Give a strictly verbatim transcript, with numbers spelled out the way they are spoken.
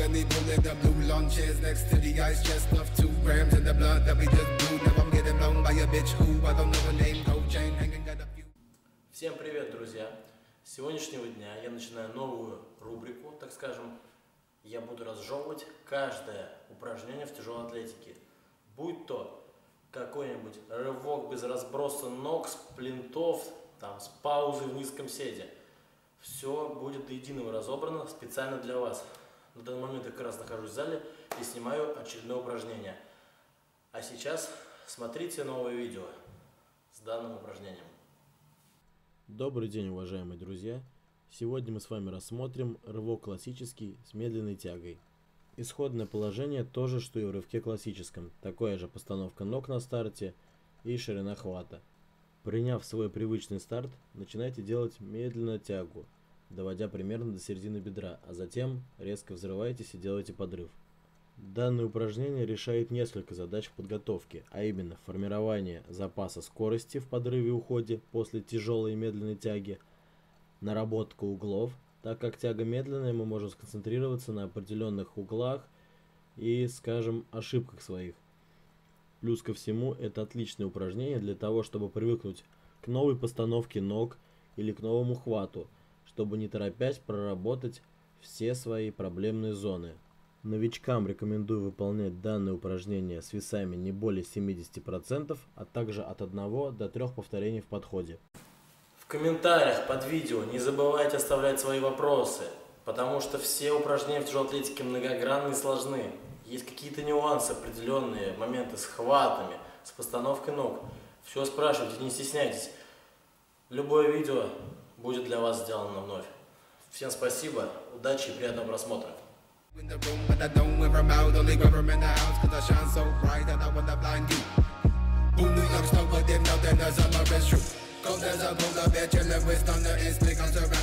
Добрый день, уважаемые друзья! Сегодня мы с вами рассмотрим рывок классический с медленной тягой. Исходное положение то же, что и в рывке классическом. Такая же постановка ног на старте и ширина хвата. Приняв свой привычный старт, начинайте делать медленно тягу, доводя примерно до середины бедра, а затем резко взрывайтесь и делайте подрыв. Данное упражнение решает несколько задач в подготовке, а именно формирование запаса скорости в подрыве и уходе после тяжелой и медленной тяги, наработка углов, так как тяга медленная, мы можем сконцентрироваться на определенных углах и, скажем, ошибках своих. Плюс ко всему, это отличное упражнение для того, чтобы привыкнуть к новой постановке ног или к новому хвату, чтобы не торопясь проработать все свои проблемные зоны. Новичкам рекомендую выполнять данное упражнение с весами не более семидесяти процентов, а также от одного до трёх повторений в подходе. В комментариях под видео не забывайте оставлять свои вопросы, потому что все упражнения в тяжелой атлетике многогранны и сложны. Есть какие-то нюансы, определенные моменты с хватами, с постановкой ног. Все спрашивайте, не стесняйтесь. Любое видео будет для вас сделано вновь. Всем спасибо, удачи и приятного просмотра. There's a polar bear chillin' with thunder and slick. I'm